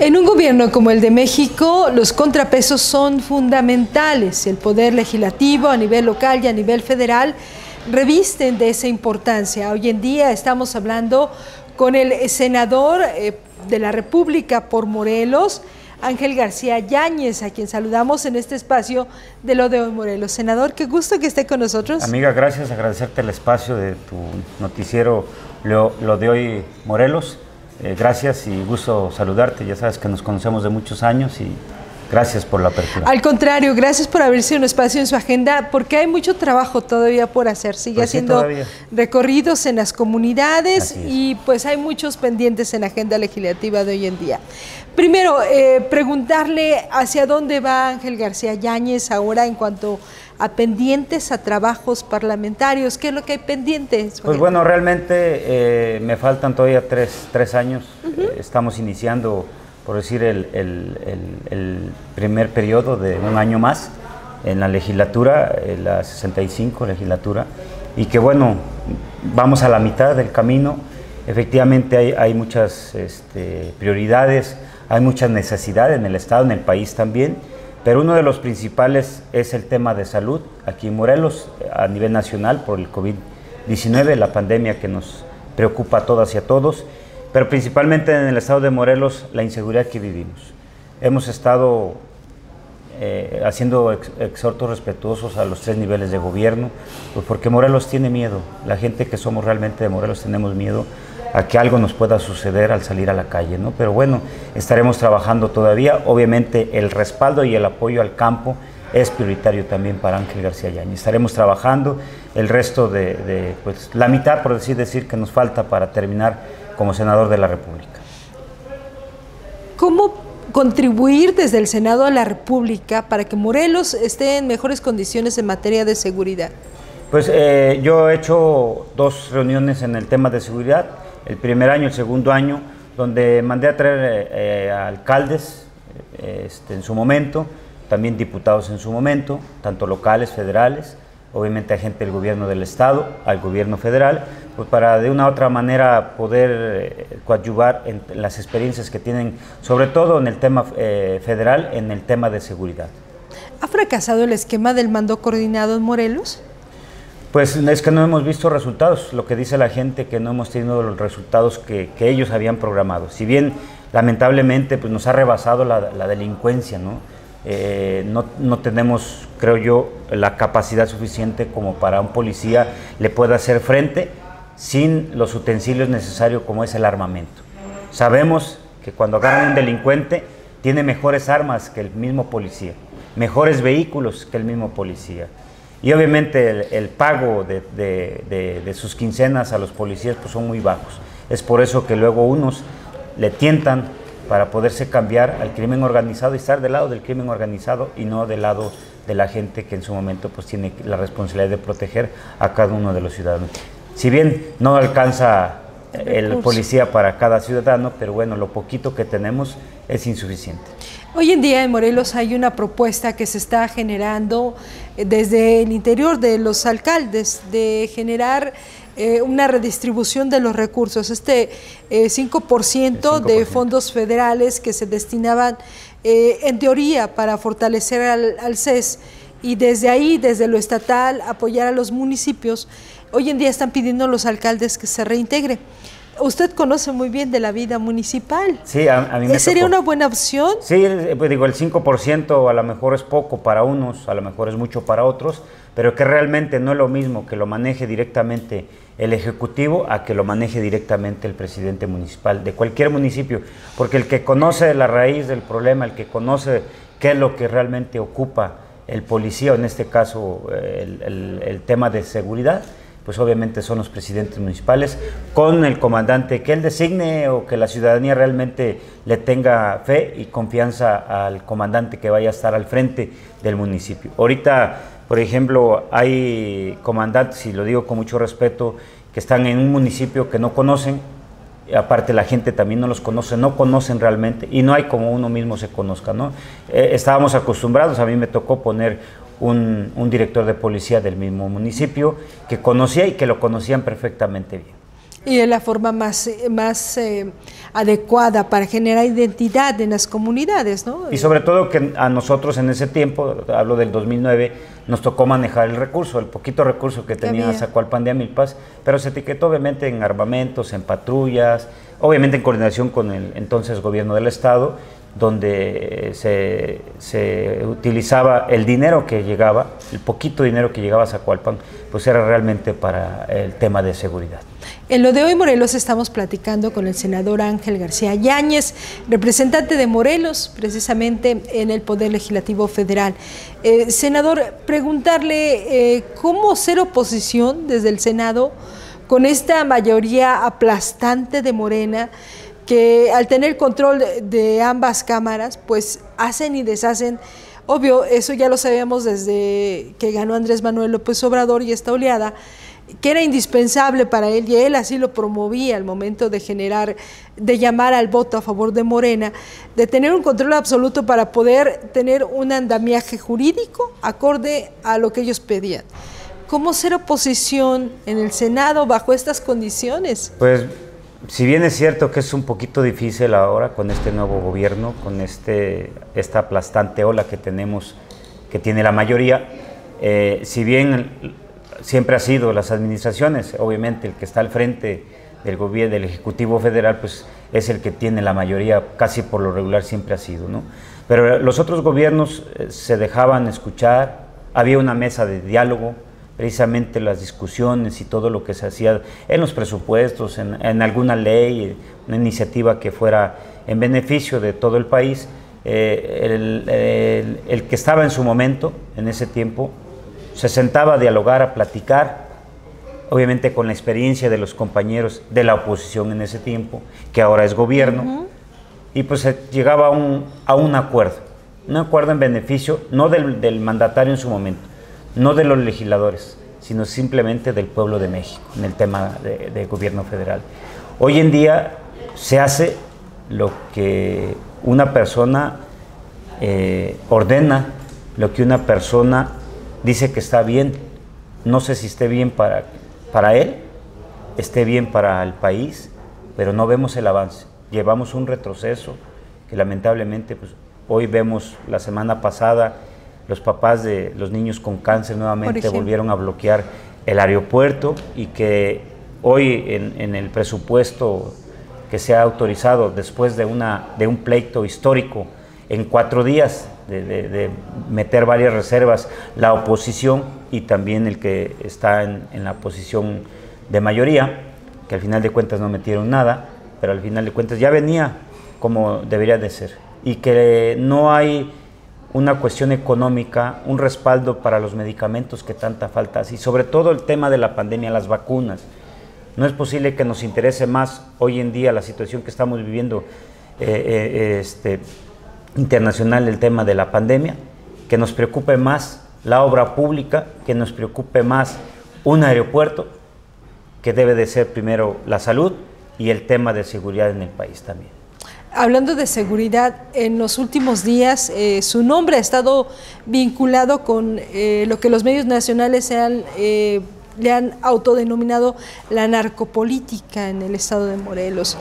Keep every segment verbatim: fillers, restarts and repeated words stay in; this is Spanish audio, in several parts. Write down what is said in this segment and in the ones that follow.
En un gobierno como el de México, los contrapesos son fundamentales. El poder legislativo a nivel local y a nivel federal revisten de esa importancia. Hoy en día estamos hablando con el senador eh, de la República por Morelos, Ángel García Yáñez, a quien saludamos en este espacio de Lo de Hoy Morelos. Senador, qué gusto que esté con nosotros. Amiga, gracias, agradecerte el espacio de tu noticiero Lo, Lo de Hoy Morelos. Eh, gracias y gusto saludarte, ya sabes que nos conocemos de muchos años y gracias por la apertura. Al contrario, gracias por abrirse un espacio en su agenda, porque hay mucho trabajo todavía por hacer. Sigue pues sí, haciendo todavía. recorridos en las comunidades y pues hay muchos pendientes en la agenda legislativa de hoy en día. Primero, eh, preguntarle hacia dónde va Ángel García Yáñez ahora en cuanto a pendientes, a trabajos parlamentarios. ¿Qué es lo que hay pendientes? Pues bueno, realmente eh, me faltan todavía tres, tres años. Uh-huh. eh, estamos iniciando, por decir, el, el, el, el primer periodo de un año más en la legislatura, en la sesenta y cinco legislatura, y que bueno, vamos a la mitad del camino. Efectivamente hay, hay muchas este, prioridades, hay muchas necesidades en el Estado, en el país también, pero uno de los principales es el tema de salud aquí en Morelos, a nivel nacional, por el COVID diecinueve, la pandemia que nos preocupa a todas y a todos, pero principalmente en el Estado de Morelos, la inseguridad que vivimos. Hemos estado eh, haciendo ex, exhortos respetuosos a los tres niveles de gobierno, pues porque Morelos tiene miedo, la gente que somos realmente de Morelos tenemos miedo a que algo nos pueda suceder al salir a la calle, ¿no? Pero bueno, estaremos trabajando todavía. Obviamente el respaldo y el apoyo al campo es prioritario también para Ángel García Yáñez. Estaremos trabajando el resto de, de pues, la mitad, por decir, decir, que nos falta para terminar como senador de la República. ¿Cómo contribuir desde el Senado a la República para que Morelos esté en mejores condiciones en materia de seguridad? Pues eh, yo he hecho dos reuniones en el tema de seguridad, el primer año, el segundo año, donde mandé a traer eh, a alcaldes eh, este, en su momento, también diputados en su momento, tanto locales, federales, obviamente a gente del gobierno del Estado, al gobierno federal, pues para de una u otra manera poder eh, coadyuvar en las experiencias que tienen, sobre todo en el tema eh, federal, en el tema de seguridad. ¿Ha fracasado el esquema del mando coordinado en Morelos? Pues es que no hemos visto resultados, lo que dice la gente, que no hemos tenido los resultados que, que ellos habían programado. Si bien lamentablemente pues nos ha rebasado la, la delincuencia, ¿no? Eh, no, no tenemos, creo yo, la capacidad suficiente como para un policía le pueda hacer frente sin los utensilios necesarios como es el armamento. Sabemos que cuando agarran a un delincuente tiene mejores armas que el mismo policía, mejores vehículos que el mismo policía. Y obviamente el, el pago de, de, de, de sus quincenas a los policías pues son muy bajos. Es por eso que luego unos le tientan para poderse cambiar al crimen organizado y estar del lado del crimen organizado y no del lado de la gente que en su momento pues tiene la responsabilidad de proteger a cada uno de los ciudadanos. Si bien no alcanza el policía para cada ciudadano, pero bueno, lo poquito que tenemos es insuficiente. Hoy en día en Morelos hay una propuesta que se está generando desde el interior de los alcaldes de generar eh, una redistribución de los recursos. Este eh, cinco por ciento de fondos federales que se destinaban eh, en teoría para fortalecer al, al C E S y desde ahí, desde lo estatal, apoyar a los municipios. Hoy en día están pidiendo los alcaldes que se reintegre. Usted conoce muy bien de la vida municipal. Sí, a, a mí me ¿Sería tocó. una buena opción? Sí, pues digo, el cinco por ciento a lo mejor es poco para unos, a lo mejor es mucho para otros, pero que realmente no es lo mismo que lo maneje directamente el Ejecutivo a que lo maneje directamente el presidente municipal de cualquier municipio, porque el que conoce la raíz del problema, el que conoce qué es lo que realmente ocupa el policía, o en este caso el, el, el tema de seguridad, pues obviamente son los presidentes municipales, con el comandante que él designe o que la ciudadanía realmente le tenga fe y confianza al comandante que vaya a estar al frente del municipio. Ahorita, por ejemplo, hay comandantes, y lo digo con mucho respeto, que están en un municipio que no conocen, y aparte la gente también no los conoce, no conocen realmente, y no hay como uno mismo se conozca, ¿no? Eh, estábamos acostumbrados, a mí me tocó poner Un, un director de policía del mismo municipio que conocía y que lo conocían perfectamente bien. Y es la forma más, más eh, adecuada para generar identidad en las comunidades, ¿no? Y sobre todo que a nosotros en ese tiempo, hablo del dos mil nueve, nos tocó manejar el recurso, el poquito recurso que tenía Zacualpan de Amilpas, pero se etiquetó obviamente en armamentos, en patrullas, obviamente en coordinación con el entonces gobierno del estado, donde se, se utilizaba el dinero que llegaba, el poquito dinero que llegaba a Zacualpan, pues era realmente para el tema de seguridad. En lo de hoy Morelos estamos platicando con el senador Ángel García Yáñez, representante de Morelos, precisamente en el Poder Legislativo Federal. Eh, senador, preguntarle eh, cómo ser oposición desde el Senado con esta mayoría aplastante de Morena, que al tener control de, de ambas cámaras, pues hacen y deshacen. Obvio, eso ya lo sabíamos desde que ganó Andrés Manuel López Obrador y esta oleada, que era indispensable para él, y él así lo promovía al momento de generar, de llamar al voto a favor de Morena, de tener un control absoluto para poder tener un andamiaje jurídico acorde a lo que ellos pedían. ¿Cómo ser oposición en el Senado bajo estas condiciones? Pues, si bien es cierto que es un poquito difícil ahora con este nuevo gobierno, con este, esta aplastante ola que tenemos, que tiene la mayoría, eh, si bien siempre ha sido las administraciones, obviamente el que está al frente del gobierno, del Ejecutivo Federal, pues es el que tiene la mayoría, casi por lo regular siempre ha sido, ¿no? Pero los otros gobiernos eh, se dejaban escuchar, había una mesa de diálogo, precisamente las discusiones y todo lo que se hacía en los presupuestos, en, en alguna ley, una iniciativa que fuera en beneficio de todo el país, eh, el, el, el que estaba en su momento, en ese tiempo, se sentaba a dialogar, a platicar, obviamente con la experiencia de los compañeros de la oposición en ese tiempo, que ahora es gobierno, uh-huh. y pues se llegaba a un, a un acuerdo, un acuerdo en beneficio, no del, del mandatario en su momento, no de los legisladores, sino simplemente del pueblo de México, en el tema de, de gobierno federal. Hoy en día se hace lo que una persona eh, ordena, lo que una persona dice que está bien. No sé si esté bien para, para él, esté bien para el país, pero no vemos el avance. Llevamos un retroceso que lamentablemente pues, hoy vemos, la semana pasada, los papás de los niños con cáncer nuevamente volvieron a bloquear el aeropuerto, y que hoy en, en el presupuesto que se ha autorizado después de, una, de un pleito histórico en cuatro días de, de, de meter varias reservas, la oposición y también el que está en, en la posición de mayoría, que al final de cuentas no metieron nada, pero al final de cuentas ya venía como debería de ser, y que no hay una cuestión económica, un respaldo para los medicamentos que tanta falta hace, y sobre todo el tema de la pandemia, las vacunas. No es posible que nos interese más hoy en día la situación que estamos viviendo eh, eh, este, internacional, el tema de la pandemia, que nos preocupe más la obra pública, que nos preocupe más un aeropuerto, que debe de ser primero la salud y el tema de seguridad en el país también. Hablando de seguridad, en los últimos días eh, su nombre ha estado vinculado con eh, lo que los medios nacionales se han, eh, le han autodenominado la narcopolítica en el estado de Morelos.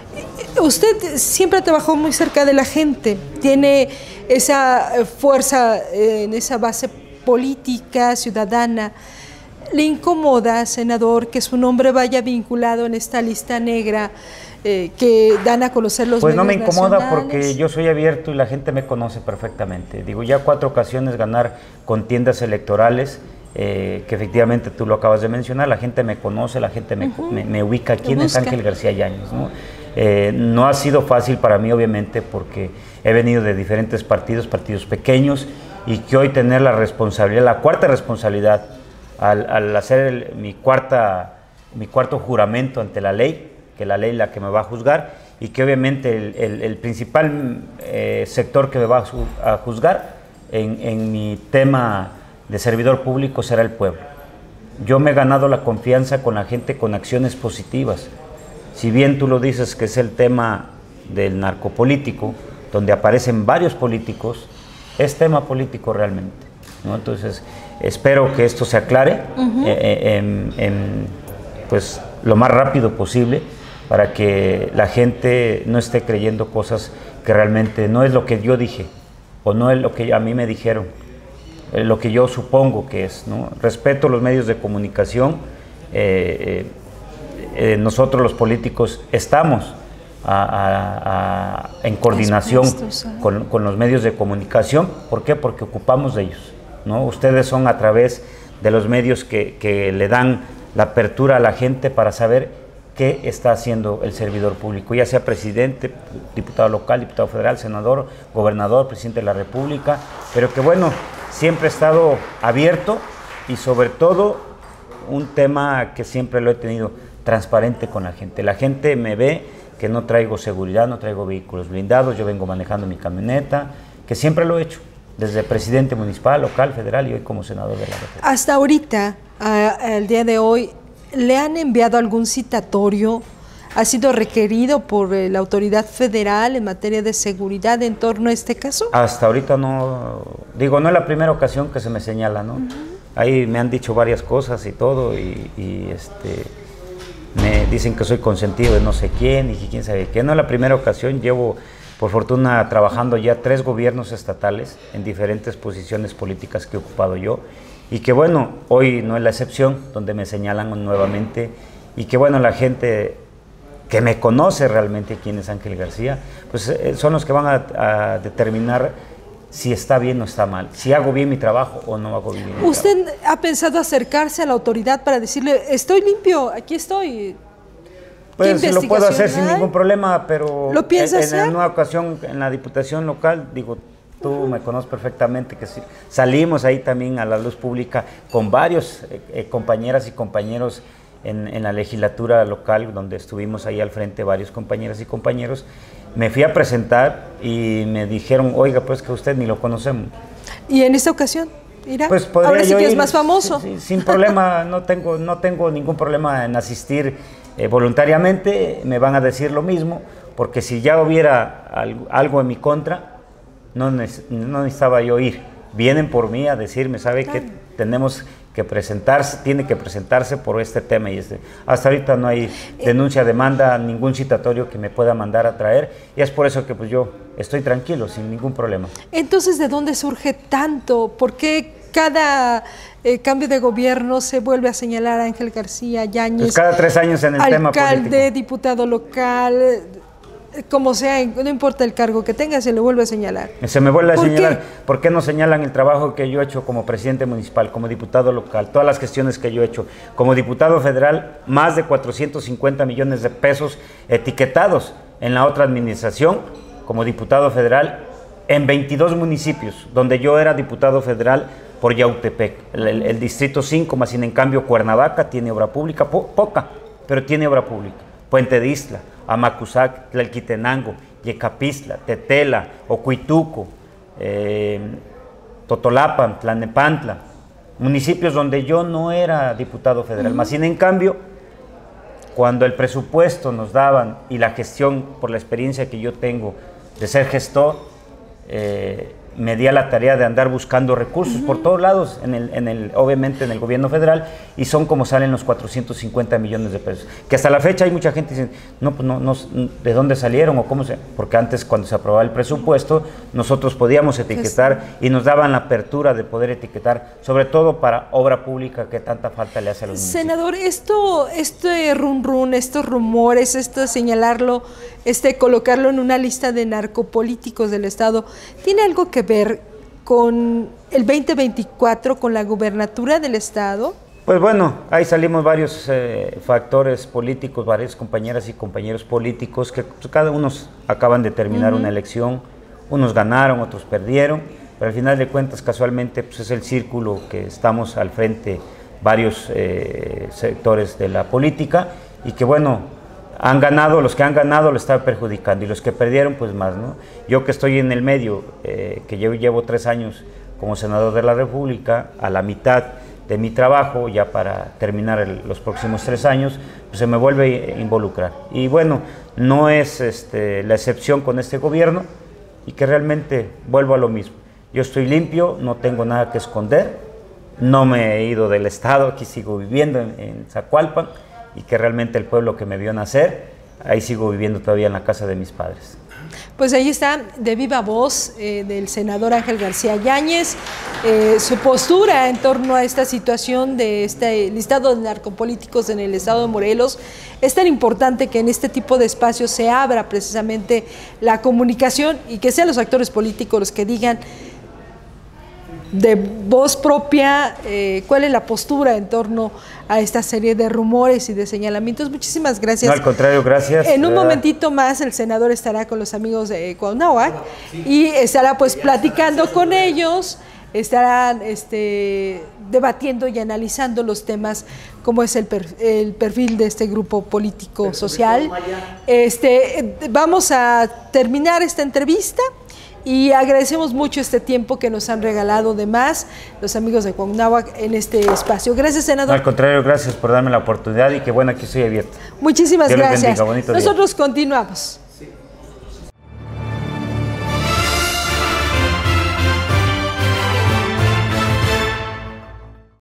Usted siempre trabajó muy cerca de la gente, tiene esa fuerza eh, en esa base política, ciudadana. ¿Le incomoda, senador, que su nombre vaya vinculado en esta lista negra eh, que dan a conocer los pues medios no me incomoda nacionales? Porque yo soy abierto y la gente me conoce perfectamente. Digo, ya cuatro ocasiones ganar contiendas electorales, eh, que efectivamente tú lo acabas de mencionar, la gente me conoce, la gente me, uh-huh. me, me ubica. ¿Quién es Ángel García Yáñez? ¿no? Eh, no ha sido fácil para mí, obviamente, porque he venido de diferentes partidos, partidos pequeños, y que hoy tener la responsabilidad, la cuarta responsabilidad, al, al hacer el, mi, cuarta, mi cuarto juramento ante la ley, que la ley es la que me va a juzgar, y que obviamente el, el, el principal eh, sector que me va a juzgar en, en mi tema de servidor público será el pueblo. Yo me he ganado la confianza con la gente con acciones positivas. Si bien tú lo dices que es el tema del narcopolítico, donde aparecen varios políticos, es tema político realmente, ¿no? Entonces, espero que esto se aclare uh-huh. eh, en, en, pues lo más rápido posible para que la gente no esté creyendo cosas que realmente no es lo que yo dije o no es lo que a mí me dijeron, es lo que yo supongo que es, ¿no? Respeto los medios de comunicación, eh, eh, nosotros los políticos estamos a, a, a, en coordinación con, con los medios de comunicación. ¿Por qué? Porque ocupamos de ellos, ¿no? Ustedes son a través de los medios que, que le dan la apertura a la gente para saber qué está haciendo el servidor público, ya sea presidente, diputado local, diputado federal, senador, gobernador, presidente de la República, pero que bueno, siempre he estado abierto y sobre todo un tema que siempre lo he tenido transparente con la gente. La gente me ve que no traigo seguridad, no traigo vehículos blindados, yo vengo manejando mi camioneta, que siempre lo he hecho, desde presidente municipal, local, federal y hoy como senador de la República. Hasta ahorita, al día de hoy, ¿le han enviado algún citatorio? ¿Ha sido requerido por la autoridad federal en materia de seguridad en torno a este caso? Hasta ahorita no, digo, no es la primera ocasión que se me señala, ¿no? Uh-huh. Ahí me han dicho varias cosas y todo, y, y este, me dicen que soy consentido de no sé quién y quién sabe qué. No es la primera ocasión, llevo por fortuna trabajando ya tres gobiernos estatales en diferentes posiciones políticas que he ocupado yo, y que bueno, hoy no es la excepción, donde me señalan nuevamente, y que bueno, la gente que me conoce realmente quién es Ángel García, pues eh, son los que van a, a determinar si está bien o está mal, si hago bien mi trabajo o no hago bien mi trabajo. ¿Usted ha pensado acercarse a la autoridad para decirle, estoy limpio, aquí estoy? Pues lo puedo hacer sin ningún problema, pero ¿Lo piensa en, hacer? en una ocasión en la Diputación Local, digo, tú me conoces perfectamente, que salimos ahí también a la luz pública con varios eh, eh, compañeras y compañeros en, en la legislatura local, donde estuvimos ahí al frente varios compañeras y compañeros. Me fui a presentar y me dijeron, oiga, pues que usted ni lo conocemos. ¿Y en esta ocasión irá? Pues ahora sí que ir, es más famoso. Sí, sí, sin problema, no tengo, no tengo ningún problema en asistir eh, voluntariamente, me van a decir lo mismo, porque si ya hubiera algo, algo en mi contra, no, no necesitaba yo ir. Vienen por mí a decirme, ¿sabe claro. que tenemos que presentarse, tiene que presentarse por este tema y este? Hasta ahorita no hay denuncia, demanda, ningún citatorio que me pueda mandar a traer, y es por eso que pues yo estoy tranquilo, sin ningún problema. Entonces, ¿de dónde surge tanto? ¿Por qué cada eh, cambio de gobierno se vuelve a señalar a Ángel García Yáñez? Pues cada tres años en el tema político. Alcalde, diputado local, como sea, no importa el cargo que tenga, se le vuelve a señalar. Se me vuelve a ¿Por señalar. qué? ¿Por qué no señalan el trabajo que yo he hecho como presidente municipal, como diputado local, todas las gestiones que yo he hecho? Como diputado federal, más de cuatrocientos cincuenta millones de pesos etiquetados en la otra administración, como diputado federal, en veintidós municipios, donde yo era diputado federal por Yautepec, el, el, el distrito cinco, más sin en cambio Cuernavaca tiene obra pública, po, poca, pero tiene obra pública. Puente de Isla, Amacuzac, Tlalquitenango, Yecapistla, Tetela, Ocuituco, eh, Totolapan, Tlalnepantla, municipios donde yo no era diputado federal. Uh-huh. Más sin en cambio, cuando el presupuesto nos daban y la gestión, por la experiencia que yo tengo de ser gestor, eh, me di a la tarea de andar buscando recursos uh-huh. por todos lados, en el, en el, obviamente en el gobierno federal, y son como salen los cuatrocientos cincuenta millones de pesos. Que hasta la fecha hay mucha gente que dice, no, pues no, no, ¿de dónde salieron o cómo se...? Porque antes, cuando se aprobaba el presupuesto, nosotros podíamos etiquetar y nos daban la apertura de poder etiquetar, sobre todo para obra pública que tanta falta le hace a los municipios. Senador, esto, este run run, estos rumores, esto señalarlo, este colocarlo en una lista de narcopolíticos del Estado, ¿tiene algo que ver con el veinte veinticuatro, con la gubernatura del Estado? Pues bueno, ahí salimos varios eh, factores políticos, varias compañeras y compañeros políticos que pues, cada uno acaban de terminar uh-huh. una elección, unos ganaron, otros perdieron, pero al final de cuentas casualmente pues, es el círculo que estamos al frente varios eh, sectores de la política, y que bueno, han ganado, los que han ganado lo están perjudicando, y los que perdieron pues más, ¿no? Yo que estoy en el medio, eh, que yo llevo tres años como senador de la República, a la mitad de mi trabajo, ya para terminar el, los próximos tres años, pues se me vuelve a involucrar. Y bueno, no es este, la excepción con este gobierno, y que realmente vuelvo a lo mismo. Yo estoy limpio, no tengo nada que esconder, no me he ido del Estado, aquí sigo viviendo en, en Zacualpan, y que realmente el pueblo que me vio nacer, ahí sigo viviendo todavía en la casa de mis padres. Pues ahí está, de viva voz, eh, del senador Ángel García Yáñez, eh, su postura en torno a esta situación de este listado de narcopolíticos en el estado de Morelos. Es tan importante que en este tipo de espacios se abra precisamente la comunicación y que sean los actores políticos los que digan de voz propia eh, cuál es la postura en torno a esta serie de rumores y de señalamientos. Muchísimas gracias. No, al contrario, gracias. En un momentito más el senador estará con los amigos de Cuauhnáhuac y estará pues platicando con ellos, estarán este, debatiendo y analizando los temas, como es el, per, el perfil de este grupo político social. Este, vamos a terminar esta entrevista y agradecemos mucho este tiempo que nos han regalado de más los amigos de Cuauhnáhuac en este espacio. Gracias, senador. No, al contrario, gracias por darme la oportunidad y que bueno, aquí estoy abierto. Muchísimas Dios les gracias. bendiga, bonito día. Nosotros continuamos.